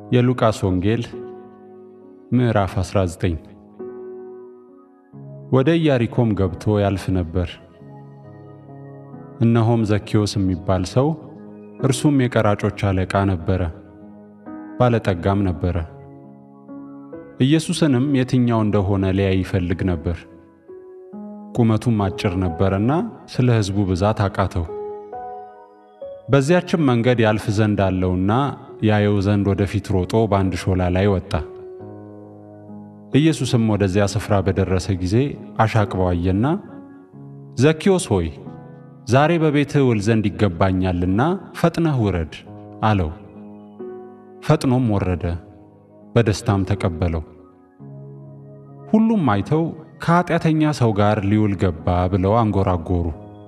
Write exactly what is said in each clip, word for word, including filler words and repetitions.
የሉቃስ ወንጌል ምዕራፍ አስራ ዘጠኝ ወደ ኢያሪኮም ገብቶ ያልፍ ነበር። እነሆም ዘኬዎስ የሚባል ሰው እርሱም የቀራጮች አለቃ ነበረ፣ ባለጠጋም ነበረ። ኢየሱስንም የትኛው እንደሆነ ሊያይ ይፈልግ ነበር። ቁመቱም አጭር ነበርና ስለ ሕዝቡ ብዛት አቃተው። በዚያችም መንገድ ያልፍ ዘንድ አለውና ያየው ዘንድ ወደፊት ሮጦ በአንድ ሾላ ላይ ወጣ። ኢየሱስም ወደዚያ ስፍራ በደረሰ ጊዜ አሻቅቦ አየና፣ ዘኬዎስ ሆይ ዛሬ በቤትህ ውል ዘንድ ይገባኛልና ፈጥነህ ውረድ አለው። ፈጥኖም ወረደ፣ በደስታም ተቀበለው። ሁሉም አይተው ከኃጢአተኛ ሰው ጋር ሊውል ገባ ብለው አንጎራጎሩ።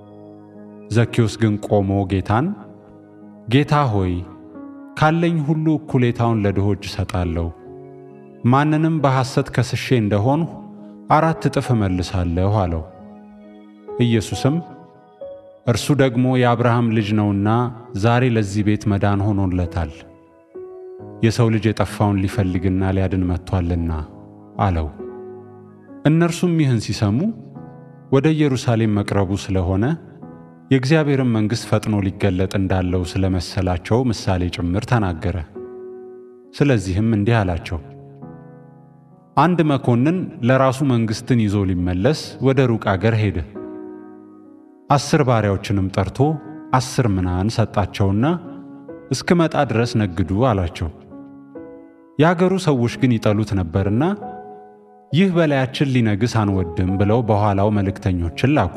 ዘኬዎስ ግን ቆሞ ጌታን፣ ጌታ ሆይ ካለኝ ሁሉ እኩሌታውን ለድሆች እሰጣለሁ፣ ማንንም በሐሰት ከስሼ እንደሆንሁ አራት እጥፍ እመልሳለሁ አለው። ኢየሱስም እርሱ ደግሞ የአብርሃም ልጅ ነውና ዛሬ ለዚህ ቤት መዳን ሆኖለታል፣ የሰው ልጅ የጠፋውን ሊፈልግና ሊያድን መጥቷልና አለው። እነርሱም ይህን ሲሰሙ ወደ ኢየሩሳሌም መቅረቡ ስለሆነ የእግዚአብሔርን መንግሥት ፈጥኖ ሊገለጥ እንዳለው ስለመሰላቸው ምሳሌ ጭምር ተናገረ። ስለዚህም እንዲህ አላቸው፣ አንድ መኮንን ለራሱ መንግሥትን ይዞ ሊመለስ ወደ ሩቅ አገር ሄደ። አስር ባሪያዎችንም ጠርቶ አስር ምናን ሰጣቸውና እስክመጣ ድረስ ነግዱ አላቸው። የአገሩ ሰዎች ግን ይጠሉት ነበርና ይህ በላያችን ሊነግስ አንወድም ብለው በኋላው መልእክተኞችን ላኩ።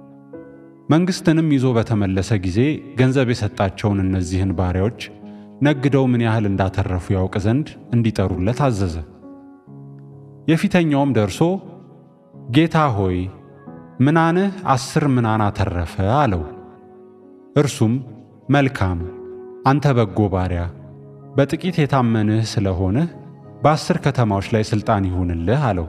መንግሥትንም ይዞ በተመለሰ ጊዜ ገንዘብ የሰጣቸውን እነዚህን ባሪያዎች ነግደው ምን ያህል እንዳተረፉ ያውቅ ዘንድ እንዲጠሩለት አዘዘ። የፊተኛውም ደርሶ ጌታ ሆይ ምናንህ አስር ምናን አተረፈ አለው። እርሱም መልካም አንተ በጎ ባሪያ፣ በጥቂት የታመንህ ስለሆንህ በአስር ከተማዎች ላይ ሥልጣን ይሁንልህ አለው።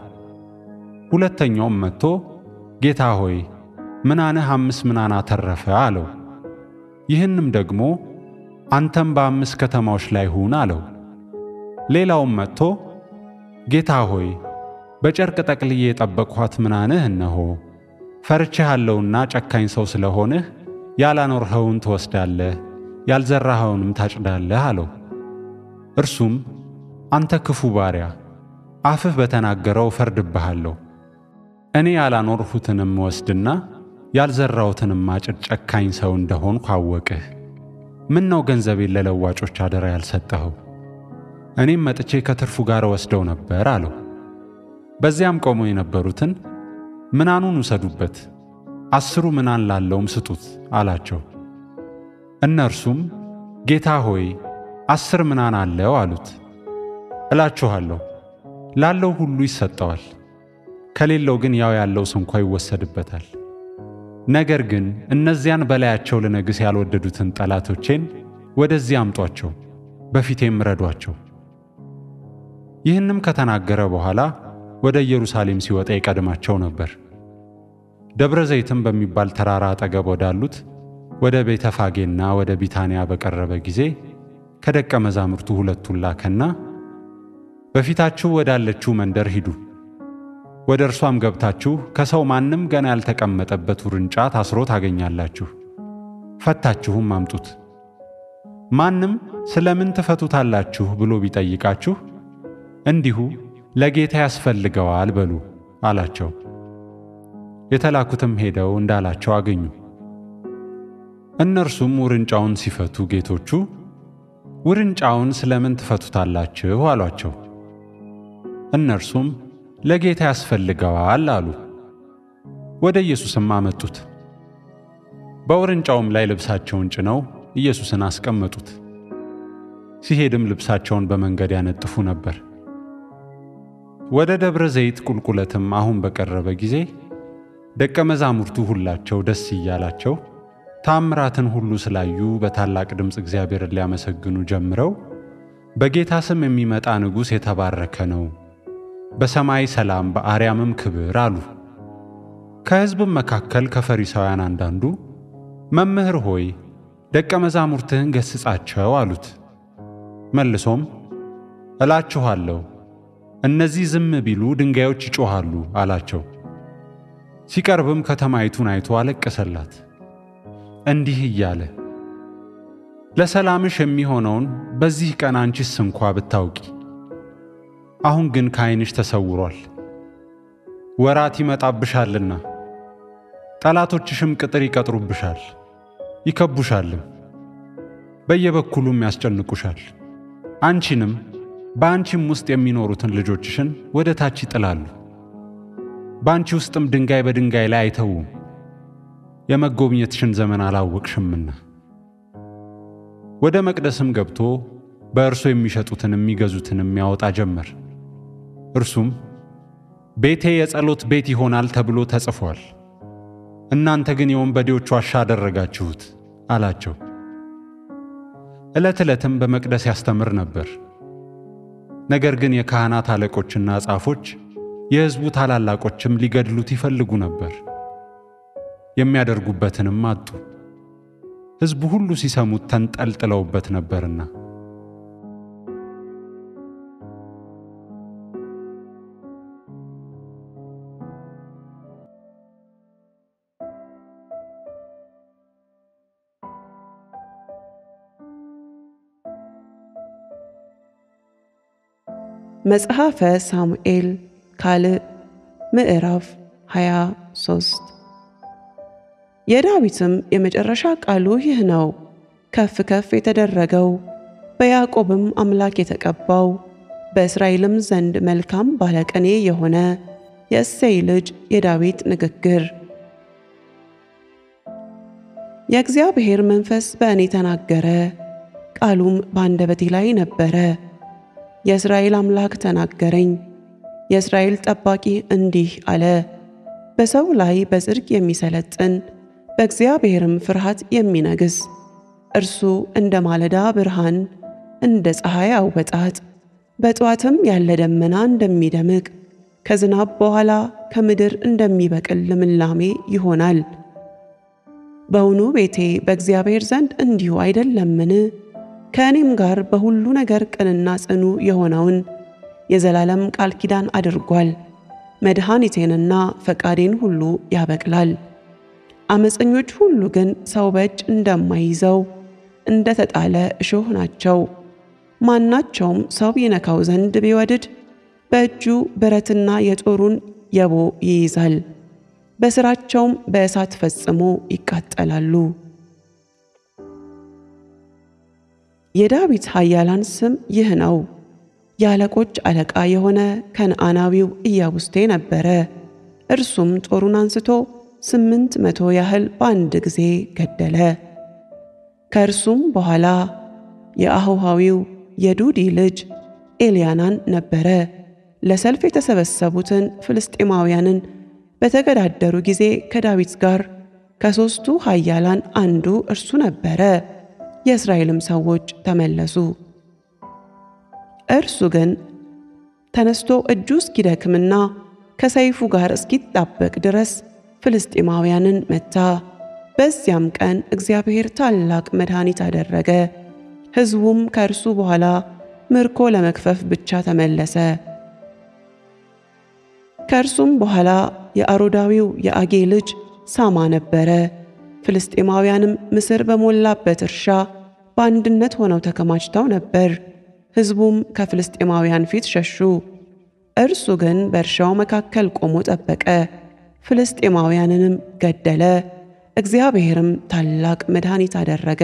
ሁለተኛውም መጥቶ ጌታ ሆይ ምናንህ አምስት ምናን አተረፈ አለው። ይህንም ደግሞ አንተም በአምስት ከተማዎች ላይ ሁን አለው። ሌላውም መጥቶ ጌታ ሆይ በጨርቅ ጠቅልዬ የጠበቅኋት ምናንህ እነሆ፣ ፈርቼሃለሁና ጨካኝ ሰው ስለሆንህ ያላኖርኸውን ትወስዳለህ፣ ያልዘራኸውንም ታጭዳለህ አለው። እርሱም አንተ ክፉ ባሪያ፣ አፍህ በተናገረው እፈርድብሃለሁ። እኔ ያላኖርሁትንም ወስድና ያልዘራሁትንም ማጭድ ጨካኝ ሰው እንደሆንሁ አወቅህ። ምን ነው ገንዘቤን ለለዋጮች አደራ ያልሰጠኸው? እኔም መጥቼ ከትርፉ ጋር ወስደው ነበር አለው። በዚያም ቆመው የነበሩትን ምናኑን ውሰዱበት፣ አስሩ ምናን ላለውም ስጡት አላቸው። እነርሱም ጌታ ሆይ አስር ምናን አለው አሉት። እላችኋለሁ ላለው ሁሉ ይሰጠዋል፣ ከሌለው ግን ያው ያለው ስንኳ ይወሰድበታል። ነገር ግን እነዚያን በላያቸው ልነግስ ያልወደዱትን ጠላቶቼን ወደዚህ አምጧቸው፣ በፊቴም ረዷቸው። ይህንም ከተናገረ በኋላ ወደ ኢየሩሳሌም ሲወጣ ይቀድማቸው ነበር። ደብረ ዘይትም በሚባል ተራራ አጠገብ ወዳሉት ወደ ቤተ ፋጌና ወደ ቢታንያ በቀረበ ጊዜ ከደቀ መዛሙርቱ ሁለቱን ላከና በፊታችሁ ወዳለችው መንደር ሂዱ፣ ወደ እርሷም ገብታችሁ ከሰው ማንም ገና ያልተቀመጠበት ውርንጫ ታስሮ ታገኛላችሁ፣ ፈታችሁም አምጡት። ማንም ስለምን ትፈቱታላችሁ ብሎ ቢጠይቃችሁ እንዲሁ ለጌታ ያስፈልገዋል በሉ አላቸው። የተላኩትም ሄደው እንዳላቸው አገኙ። እነርሱም ውርንጫውን ሲፈቱ ጌቶቹ ውርንጫውን ስለምን ትፈቱታላችሁ አሏቸው። እነርሱም ለጌታ ያስፈልገዋል አሉ። ወደ ኢየሱስም አመጡት። በውርንጫውም ላይ ልብሳቸውን ጭነው ኢየሱስን አስቀመጡት። ሲሄድም ልብሳቸውን በመንገድ ያነጥፉ ነበር። ወደ ደብረ ዘይት ቁልቁለትም አሁን በቀረበ ጊዜ ደቀ መዛሙርቱ ሁላቸው ደስ እያላቸው ታምራትን ሁሉ ስላዩ በታላቅ ድምፅ እግዚአብሔርን ሊያመሰግኑ ጀምረው በጌታ ስም የሚመጣ ንጉሥ የተባረከ ነው፣ በሰማይ ሰላም በአርያምም ክብር አሉ። ከሕዝብም መካከል ከፈሪሳውያን አንዳንዱ መምህር ሆይ ደቀ መዛሙርትህን ገሥጻቸው አሉት። መልሶም እላችኋለሁ እነዚህ ዝም ቢሉ ድንጋዮች ይጮኻሉ አላቸው። ሲቀርብም ከተማይቱን አይቶ አለቀሰላት፣ እንዲህ እያለ ለሰላምሽ የሚሆነውን በዚህ ቀን አንቺስ እንኳ ብታውቂ፣ አሁን ግን ከዓይንሽ ተሰውሯል። ወራት ይመጣብሻልና ጠላቶችሽም ቅጥር ይቀጥሩብሻል፣ ይከቡሻልም፣ በየበኩሉም ያስጨንቁሻል። አንቺንም በአንቺም ውስጥ የሚኖሩትን ልጆችሽን ወደ ታች ይጥላሉ። በአንቺ ውስጥም ድንጋይ በድንጋይ ላይ አይተውም፣ የመጎብኘትሽን ዘመን አላወቅሽምና። ወደ መቅደስም ገብቶ በእርሱ የሚሸጡትን የሚገዙትንም ያወጣ ጀመር። እርሱም ቤቴ የጸሎት ቤት ይሆናል ተብሎ ተጽፏል፣ እናንተ ግን የወንበዴዎች ዋሻ አደረጋችሁት አላቸው። ዕለት ዕለትም በመቅደስ ያስተምር ነበር። ነገር ግን የካህናት አለቆችና ጻፎች የሕዝቡ ታላላቆችም ሊገድሉት ይፈልጉ ነበር፣ የሚያደርጉበትንም አጡ፣ ሕዝቡ ሁሉ ሲሰሙት ተንጠልጥለውበት ነበርና። መጽሐፈ ሳሙኤል ካልዕ ምዕራፍ ሃያ ሶስት የዳዊትም የመጨረሻ ቃሉ ይህ ነው። ከፍ ከፍ የተደረገው በያዕቆብም አምላክ የተቀባው በእስራኤልም ዘንድ መልካም ባለቅኔ የሆነ የእሴይ ልጅ የዳዊት ንግግር። የእግዚአብሔር መንፈስ በእኔ ተናገረ፣ ቃሉም በአንደበቴ ላይ ነበረ። የእስራኤል አምላክ ተናገረኝ። የእስራኤል ጠባቂ እንዲህ አለ፣ በሰው ላይ በጽድቅ የሚሰለጥን በእግዚአብሔርም ፍርሃት የሚነግስ እርሱ እንደ ማለዳ ብርሃን እንደ ፀሐይ አወጣጥ በጠዋትም ያለ ደመና እንደሚደምቅ ከዝናብ በኋላ ከምድር እንደሚበቅል ልምላሜ ይሆናል። በውኑ ቤቴ በእግዚአብሔር ዘንድ እንዲሁ አይደለምን? ከእኔም ጋር በሁሉ ነገር ቅንና ጽኑ የሆነውን የዘላለም ቃል ኪዳን አድርጓል። መድኃኒቴንና ፈቃዴን ሁሉ ያበቅላል። አመፀኞች ሁሉ ግን ሰው በእጅ እንደማይዘው እንደ ተጣለ እሾህ ናቸው። ማናቸውም ሰው ይነካው ዘንድ ቢወድድ በእጁ ብረትና የጦሩን የቦ ይይዛል። በሥራቸውም በእሳት ፈጽሞ ይቃጠላሉ። የዳዊት ኃያላን ስም ይህ ነው። የአለቆች አለቃ የሆነ ከነዓናዊው ኢያቡስቴ ነበረ። እርሱም ጦሩን አንስቶ ስምንት መቶ ያህል በአንድ ጊዜ ገደለ። ከእርሱም በኋላ የአሆሃዊው የዱዲ ልጅ ኤልያናን ነበረ። ለሰልፍ የተሰበሰቡትን ፍልስጤማውያንን በተገዳደሩ ጊዜ ከዳዊት ጋር ከሦስቱ ኃያላን አንዱ እርሱ ነበረ። የእስራኤልም ሰዎች ተመለሱ። እርሱ ግን ተነስቶ እጁ እስኪደክምና ከሰይፉ ጋር እስኪጣበቅ ድረስ ፍልስጤማውያንን መታ። በዚያም ቀን እግዚአብሔር ታላቅ መድኃኒት አደረገ። ሕዝቡም ከእርሱ በኋላ ምርኮ ለመክፈፍ ብቻ ተመለሰ። ከእርሱም በኋላ የአሮዳዊው የአጌ ልጅ ሳማ ነበረ። ፍልስጤማውያንም ምስር በሞላበት እርሻ በአንድነት ሆነው ተከማችተው ነበር። ሕዝቡም ከፍልስጤማውያን ፊት ሸሹ። እርሱ ግን በእርሻው መካከል ቆሞ ጠበቀ፣ ፍልስጤማውያንንም ገደለ። እግዚአብሔርም ታላቅ መድኃኒት አደረገ።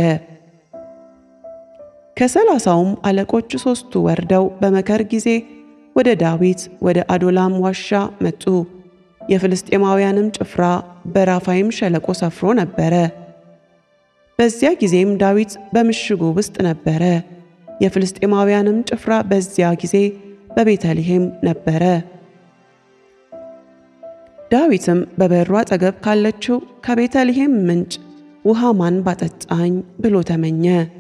ከሰላሳውም አለቆች ሦስቱ ወርደው በመከር ጊዜ ወደ ዳዊት ወደ አዶላም ዋሻ መጡ። የፍልስጤማውያንም ጭፍራ በራፋይም ሸለቆ ሰፍሮ ነበረ። በዚያ ጊዜም ዳዊት በምሽጉ ውስጥ ነበረ። የፍልስጤማውያንም ጭፍራ በዚያ ጊዜ በቤተልሔም ነበረ። ዳዊትም በበሩ አጠገብ ካለችው ከቤተልሔም ምንጭ ውሃ ማን ባጠጣኝ ብሎ ተመኘ።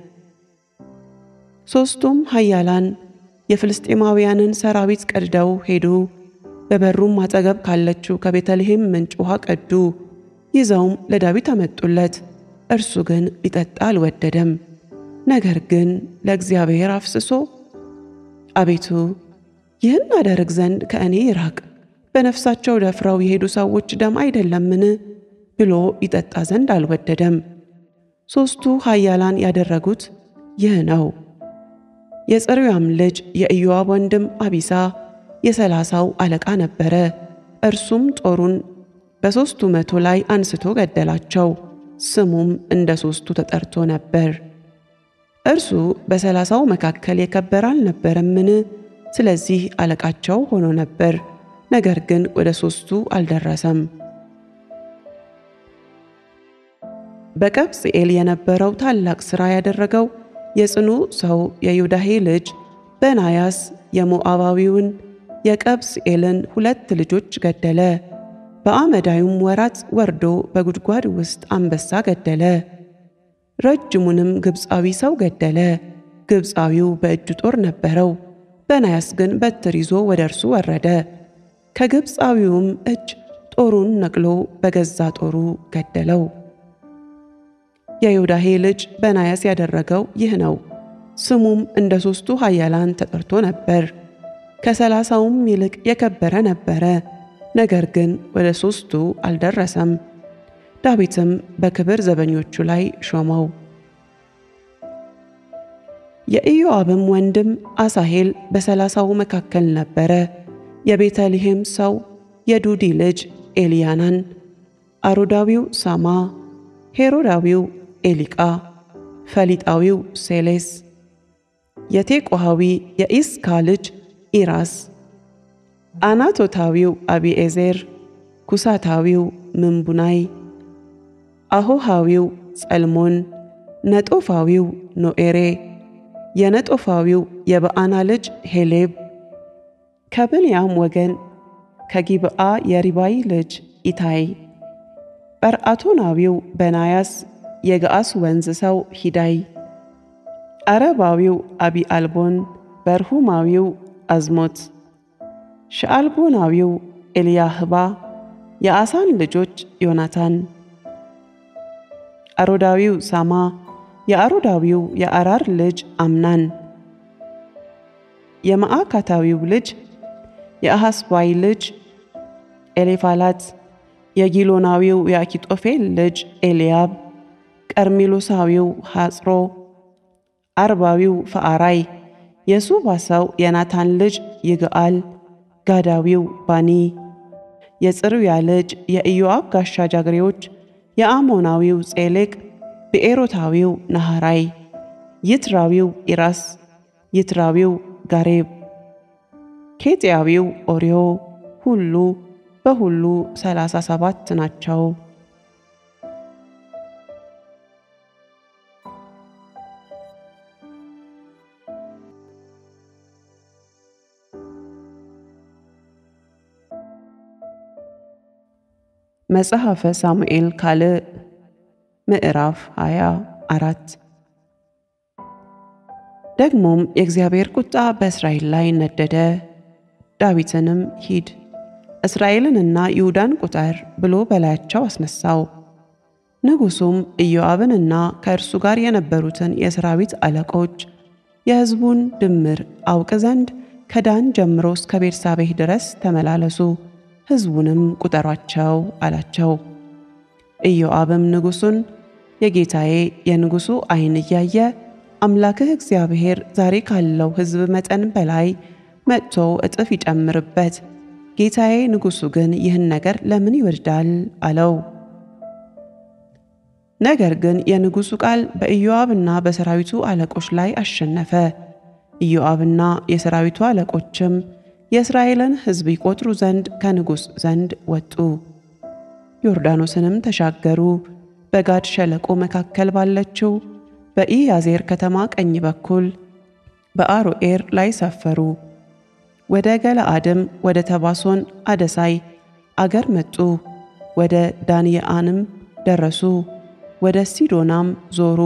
ሦስቱም ኃያላን የፍልስጤማውያንን ሰራዊት ቀድደው ሄዱ። በበሩም አጠገብ ካለችው ከቤተልሔም ምንጭ ውሃ ቀዱ። ይዘውም ለዳዊት አመጡለት። እርሱ ግን ሊጠጣ አልወደደም። ነገር ግን ለእግዚአብሔር አፍስሶ አቤቱ ይህን አደርግ ዘንድ ከእኔ ይራቅ፣ በነፍሳቸው ደፍረው የሄዱ ሰዎች ደም አይደለምን ብሎ ይጠጣ ዘንድ አልወደደም። ሦስቱ ኃያላን ያደረጉት ይህ ነው። የጽሩያም ልጅ የኢዮአብ ወንድም አቢሳ የሰላሳው አለቃ ነበረ። እርሱም ጦሩን በሦስቱ መቶ ላይ አንስቶ ገደላቸው። ስሙም እንደ ሦስቱ ተጠርቶ ነበር። እርሱ በሰላሳው መካከል የከበረ አልነበረምን? ስለዚህ አለቃቸው ሆኖ ነበር። ነገር ግን ወደ ሦስቱ አልደረሰም። በቀብጽኤል የነበረው ታላቅ ሥራ ያደረገው የጽኑ ሰው የዮዳሄ ልጅ በናያስ የሞዓባዊውን የቀብጽኤልን ሁለት ልጆች ገደለ። በአመዳዩም ወራት ወርዶ በጉድጓድ ውስጥ አንበሳ ገደለ። ረጅሙንም ግብፃዊ ሰው ገደለ። ግብፃዊው በእጁ ጦር ነበረው፣ በናያስ ግን በትር ይዞ ወደ እርሱ ወረደ። ከግብፃዊውም እጅ ጦሩን ነቅሎ በገዛ ጦሩ ገደለው። የዮዳሄ ልጅ በናያስ ያደረገው ይህ ነው። ስሙም እንደ ሦስቱ ኃያላን ተጠርቶ ነበር። ከሰላሳውም ይልቅ የከበረ ነበረ። ነገር ግን ወደ ሦስቱ አልደረሰም። ዳዊትም በክብር ዘበኞቹ ላይ ሾመው። የኢዮአብም ወንድም አሳሄል በሰላሳው መካከል ነበረ። የቤተልሔም ሰው የዱዲ ልጅ ኤልያናን፣ አሮዳዊው ሳማ፣ ሄሮዳዊው ኤሊቃ፣ ፈሊጣዊው ሴሌስ፣ የቴቆሃዊ የኢስካ ልጅ ኢራስ፣ አናቶታዊው አቢኤዜር፣ ኩሳታዊው ምንቡናይ፣ አሆሃዊው ጸልሞን፣ ነጦፋዊው ኖኤሬ፣ የነጦፋዊው የበአና ልጅ ሄሌብ፣ ከብንያም ወገን ከጊብዓ የሪባይ ልጅ ኢታይ፣ ጰርአቶናዊው በናያስ፣ የገዓስ ወንዝ ሰው ሂዳይ፣ አረባዊው አቢአልቦን፣ በርሁማዊው አዝሞት፣ ሸዓልቦናዊው ኤልያህባ፣ የአሳን ልጆች ዮናታን፣ አሮዳዊው ሳማ፣ የአሮዳዊው የአራር ልጅ አምናን፣ የማዕካታዊው ልጅ የአሐስባይ ልጅ ኤሌፋላት፣ የጊሎናዊው የአኪጦፌል ልጅ ኤልያብ፣ ቀርሜሎሳዊው ሐጽሮ፣ አርባዊው ፈአራይ፣ የሱባ ሰው የናታን ልጅ ይግአል፣ ጋዳዊው ባኒ፣ የጽሩያ ልጅ የኢዮአብ ጋሻ ጃግሬዎች የአሞናዊው ጼሌቅ፣ ብኤሮታዊው ናሃራይ፣ ይትራዊው ኢራስ፣ ይትራዊው ጋሬብ፣ ኬጢያዊው ኦርዮ፣ ሁሉ በሁሉ ሰላሳ ሰባት ናቸው። መጽሐፈ ሳሙኤል ካልዕ ምዕራፍ ሃያ አራት ደግሞም የእግዚአብሔር ቁጣ በእስራኤል ላይ ነደደ። ዳዊትንም ሂድ እስራኤልንና ይሁዳን ቁጠር ብሎ በላያቸው አስነሳው። ንጉሡም ኢዮአብንና ከእርሱ ጋር የነበሩትን የሰራዊት አለቆች የሕዝቡን ድምር አውቅ ዘንድ ከዳን ጀምሮ እስከ ቤርሳቤህ ድረስ ተመላለሱ፣ ሕዝቡንም ቁጠሯቸው አላቸው። ኢዮአብም ንጉሡን የጌታዬ የንጉሡ ዓይን እያየ አምላክህ እግዚአብሔር ዛሬ ካለው ሕዝብ መጠን በላይ መጥቶ እጥፍ ይጨምርበት፣ ጌታዬ ንጉሡ ግን ይህን ነገር ለምን ይወድዳል አለው። ነገር ግን የንጉሡ ቃል በኢዮአብና በሰራዊቱ አለቆች ላይ አሸነፈ። ኢዮአብና የሰራዊቱ አለቆችም የእስራኤልን ሕዝብ ይቆጥሩ ዘንድ ከንጉሥ ዘንድ ወጡ። ዮርዳኖስንም ተሻገሩ። በጋድ ሸለቆ መካከል ባለችው በኢያዜር ከተማ ቀኝ በኩል በአሮኤር ላይ ሰፈሩ። ወደ ገለአድም ወደ ተባሶን አደሳይ አገር መጡ። ወደ ዳንየአንም ደረሱ። ወደ ሲዶናም ዞሩ።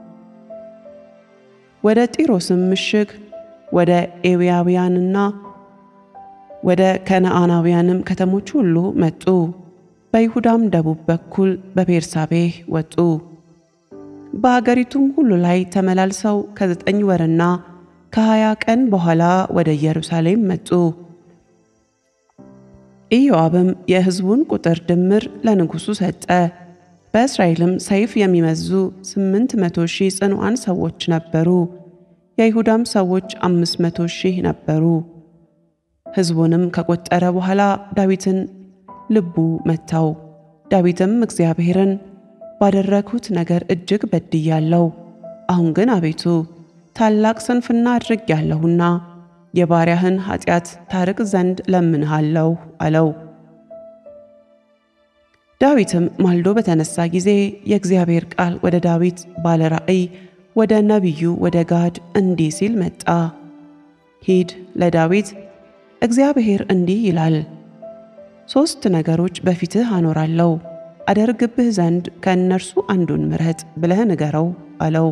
ወደ ጢሮስም ምሽግ ወደ ኤዊያውያንና ወደ ከነዓናውያንም ከተሞች ሁሉ መጡ። በይሁዳም ደቡብ በኩል በቤርሳቤህ ወጡ። በአገሪቱም ሁሉ ላይ ተመላልሰው ከዘጠኝ ወርና ከሀያ ቀን በኋላ ወደ ኢየሩሳሌም መጡ። ኢዮአብም የሕዝቡን ቁጥር ድምር ለንጉሡ ሰጠ። በእስራኤልም ሰይፍ የሚመዙ ስምንት መቶ ሺህ ጽኑዓን ሰዎች ነበሩ። የይሁዳም ሰዎች አምስት መቶ ሺህ ነበሩ። ሕዝቡንም ከቆጠረ በኋላ ዳዊትን ልቡ መታው። ዳዊትም እግዚአብሔርን ባደረግሁት ነገር እጅግ በድያለሁ። አሁን ግን አቤቱ ታላቅ ስንፍና አድርጌያለሁና የባሪያህን ኃጢአት ታርቅ ዘንድ ለምንሃለሁ አለው። ዳዊትም ማልዶ በተነሳ ጊዜ የእግዚአብሔር ቃል ወደ ዳዊት ባለ ራእይ ወደ ነቢዩ ወደ ጋድ እንዲህ ሲል መጣ። ሂድ፣ ለዳዊት እግዚአብሔር እንዲህ ይላል፣ ሦስት ነገሮች በፊትህ አኖራለሁ፣ አደርግብህ ዘንድ ከእነርሱ አንዱን ምረጥ ብለህ ንገረው አለው።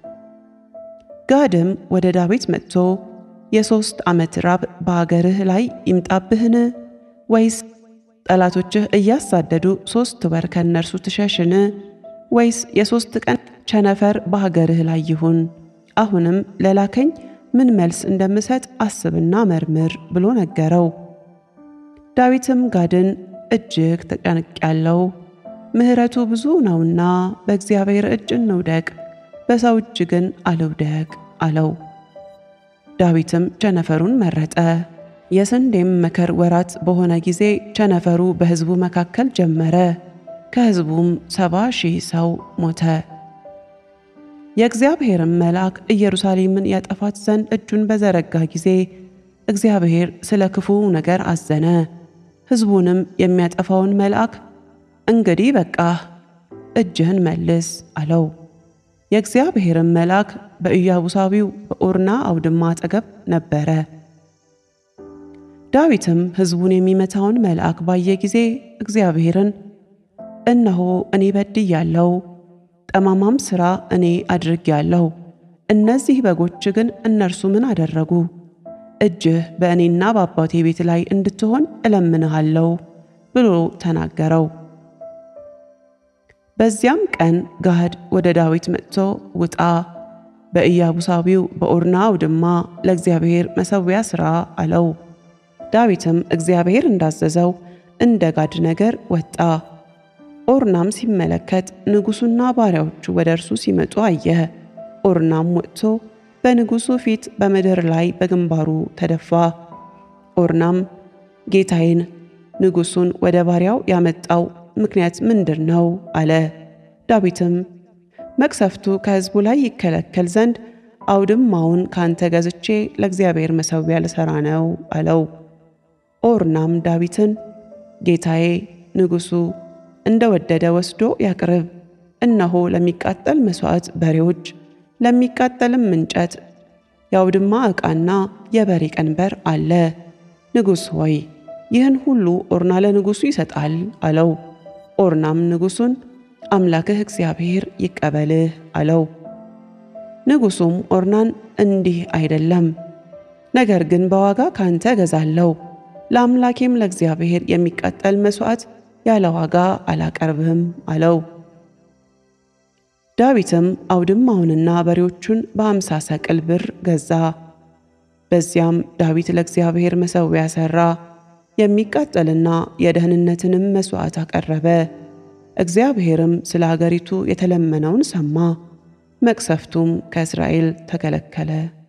ጋድም ወደ ዳዊት መጥቶ የሦስት ዓመት ራብ በአገርህ ላይ ይምጣብህን? ወይስ ጠላቶችህ እያሳደዱ ሦስት ወር ከእነርሱ ትሸሽን? ወይስ የሦስት ቀን ቸነፈር በአገርህ ላይ ይሁን? አሁንም ለላከኝ ምን መልስ እንደምሰጥ አስብና መርምር ብሎ ነገረው። ዳዊትም ጋድን እጅግ ተጨንቄያለሁ፣ ምሕረቱ ብዙ ነውና በእግዚአብሔር እጅ እንውደቅ፣ በሰው እጅ ግን አልውደቅ አለው። ዳዊትም ቸነፈሩን መረጠ። የስንዴም መከር ወራት በሆነ ጊዜ ቸነፈሩ በሕዝቡ መካከል ጀመረ። ከሕዝቡም ሰባ ሺህ ሰው ሞተ። የእግዚአብሔርም መልአክ ኢየሩሳሌምን ያጠፋት ዘንድ እጁን በዘረጋ ጊዜ እግዚአብሔር ስለ ክፉ ነገር አዘነ። ሕዝቡንም የሚያጠፋውን መልአክ እንግዲህ በቃህ፣ እጅህን መልስ አለው። የእግዚአብሔርም መልአክ በኢያቡሳዊው በኦርና አውድማ አጠገብ ነበረ። ዳዊትም ሕዝቡን የሚመታውን መልአክ ባየ ጊዜ እግዚአብሔርን እነሆ እኔ በድያለሁ፣ ጠማማም ሥራ እኔ አድርጌያለሁ። እነዚህ በጎች ግን እነርሱ ምን አደረጉ? እጅህ በእኔና በአባቴ ቤት ላይ እንድትሆን እለምንሃለሁ ብሎ ተናገረው። በዚያም ቀን ጋድ ወደ ዳዊት መጥቶ ውጣ፣ በኢያቡሳዊው በኦርና አውድማ ለእግዚአብሔር መሠዊያ ሥራ አለው። ዳዊትም እግዚአብሔር እንዳዘዘው እንደ ጋድ ነገር ወጣ። ኦርናም ሲመለከት ንጉሡና ባሪያዎቹ ወደ እርሱ ሲመጡ አየ። ኦርናም ወጥቶ በንጉሡ ፊት በምድር ላይ በግንባሩ ተደፋ። ኦርናም ጌታዬን ንጉሡን ወደ ባሪያው ያመጣው ምክንያት ምንድር ነው? አለ። ዳዊትም መቅሰፍቱ ከሕዝቡ ላይ ይከለከል ዘንድ አውድማውን ካንተ ገዝቼ ለእግዚአብሔር መሠዊያ ልሠራ ነው አለው። ኦርናም ዳዊትን ጌታዬ ንጉሡ እንደ ወደደ ወስዶ ያቅርብ፣ እነሆ ለሚቃጠል መሥዋዕት በሬዎች፣ ለሚቃጠልም እንጨት፣ የአውድማ ዕቃና የበሬ ቀንበር አለ። ንጉሥ ሆይ ይህን ሁሉ ኦርና ለንጉሡ ይሰጣል አለው። ኦርናም ንጉሡን አምላክህ እግዚአብሔር ይቀበልህ አለው። ንጉሡም ኦርናን እንዲህ አይደለም፣ ነገር ግን በዋጋ ካንተ እገዛለሁ፣ ለአምላኬም ለእግዚአብሔር የሚቃጠል መሥዋዕት ያለ ዋጋ አላቀርብህም አለው። ዳዊትም አውድማውንና በሬዎቹን በአምሳ ሰቅል ብር ገዛ። በዚያም ዳዊት ለእግዚአብሔር መሠዊያ ሠራ፣ የሚቃጠልና የደህንነትንም መሥዋዕት አቀረበ። እግዚአብሔርም ስለ አገሪቱ የተለመነውን ሰማ፣ መቅሰፍቱም ከእስራኤል ተከለከለ።